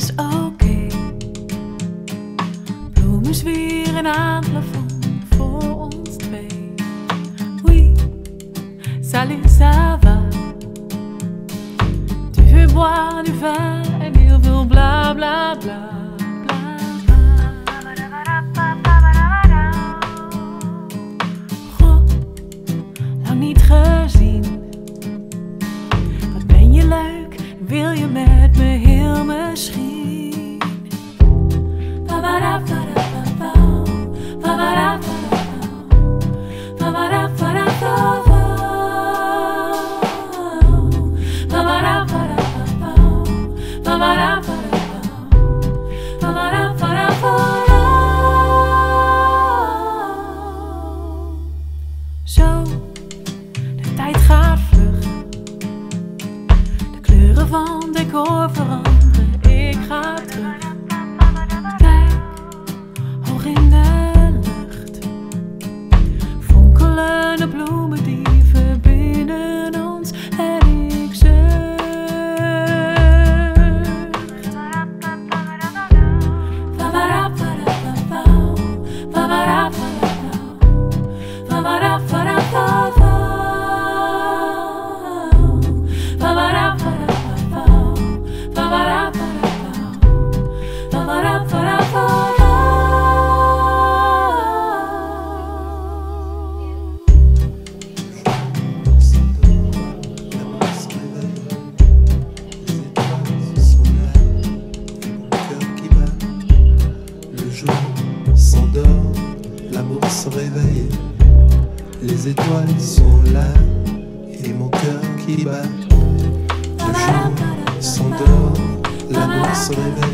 is oké. Bloemen zwieren aan het plafond voor ons twee. Oui, salut, ça va. Tu veux boire du vin en heel veel bla bla bla. Goh, lang niet gezien. Wat ben je leuk, wil je met me heel misschien? Zo, de tijd gaat vlug. De kleuren van decor veranderen, ik ga terug. Kijk, hoog in de lucht. Fonkelende bloemen die verbinden ons en ik zucht. S'endort, l'amour se réveille. Les étoiles sont là et mon cœur qui bat. Le jour s'endort, l'amour se réveille.